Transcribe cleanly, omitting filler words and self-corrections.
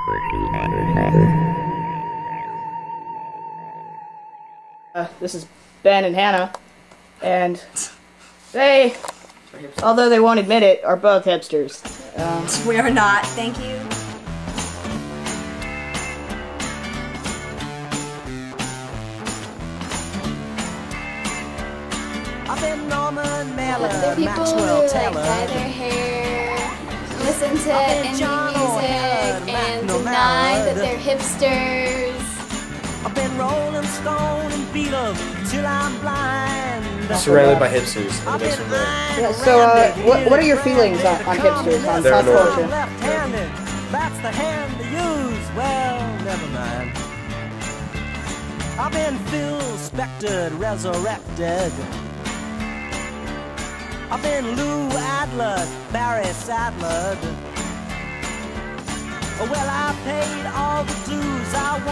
This is Ben and Hannah, and they, although they won't admit it, are both hipsters. We are not, thank you. I've been Norman Mailer, The people Maxwell who Taylor, dye their hair, listen to indie John O'Hare, music, and Mac deny Nomad. that they're hipsters. I've been Rolling Stone and Beatles till I'm blind. Surrounded by hipsters. I've been Yeah, so, what are your feelings on hipsters, on They're pop normal. culture? Left-handed, that's the hand to use. Well, never mind. I've been Phil Spectored, resurrected. I've been Lou Adler, Barry Sadler. Well, I paid all the dues. I